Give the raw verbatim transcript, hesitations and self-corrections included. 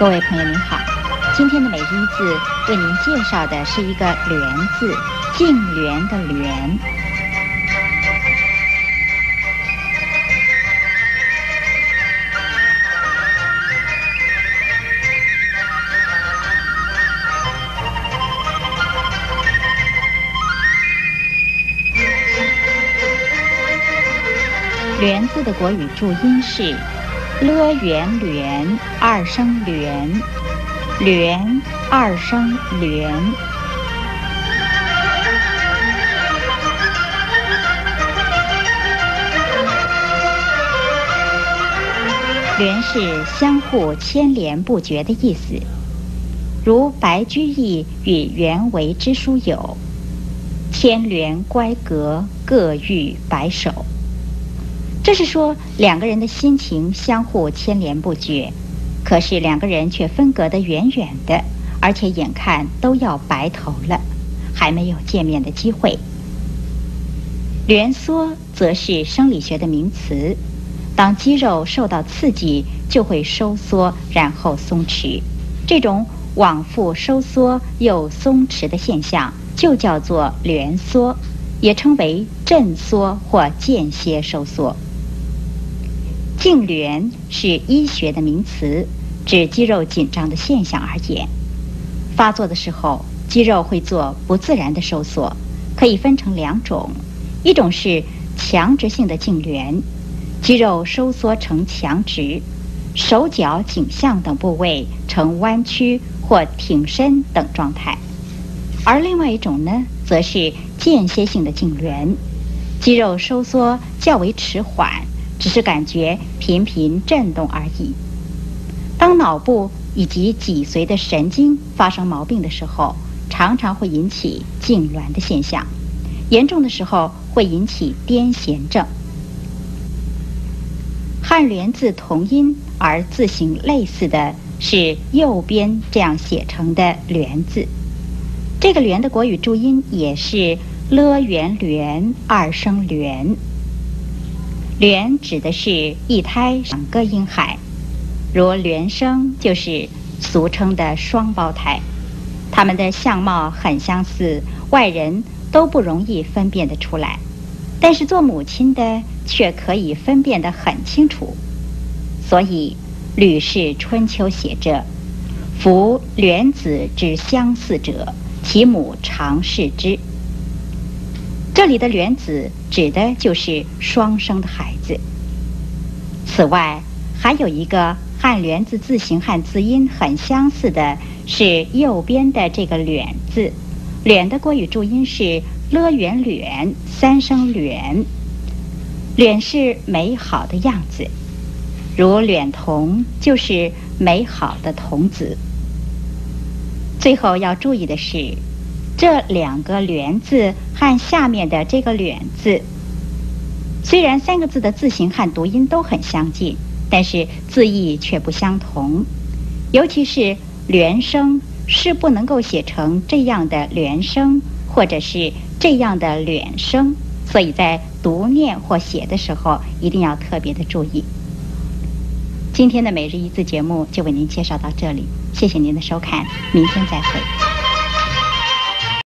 各位朋友您好，今天的每日一字为您介绍的是一个联字，净联的联。联字的国语注音是了圆联，二声联，联二声联。联是相互牵连不绝的意思，如白居易与袁维之书有牵连乖阁，各欲白首。这是说两个人的心情相互牵连不绝，可是两个人却分隔得远远的，而且眼看都要白头了，还没有见面的机会。联缩则是生理学的名词，当肌肉受到刺激就会收缩，然后松弛，这种往复收缩又松弛的现象就叫做联缩，也称为震缩或间歇收缩。痉挛是医学的名词，指肌肉紧张的现象而言。发作的时候，肌肉会做不自然的收缩，可以分成两种，一种是强直性的痉挛，肌肉收缩成强直，手脚颈项等部位呈弯曲或挺身等状态；而另外一种呢，则是间歇性的痉挛，肌肉收缩较为迟缓，只是感觉频频震动而已。当脑部以及脊髓的神经发生毛病的时候，常常会引起痉挛的现象，严重的时候会引起癫痫症。汉联字同音而字形类似的是右边这样写成的联字，这个联的国语注音也是了圆联，二声联。联指的是一胎两个婴孩，如联生就是俗称的双胞胎，他们的相貌很相似，外人都不容易分辨得出来，但是做母亲的却可以分辨得很清楚。所以《吕氏春秋》写着：夫联子之相似者，其母常视之。这里的联子指的就是双生的孩子。此外，还有一个汉联字字形和字音很相似的是右边的这个联字，联的国语注音是了圆联，三声联。联是美好的样子，如恋童就是美好的童子。最后要注意的是，这两个联字和下面的这个联字，虽然三个字的字形和读音都很相近，但是字义却不相同。尤其是联声是不能够写成这样的联声，或者是这样的联声，所以在读念或写的时候一定要特别的注意。今天的每日一字节目就为您介绍到这里，谢谢您的收看，明天再会。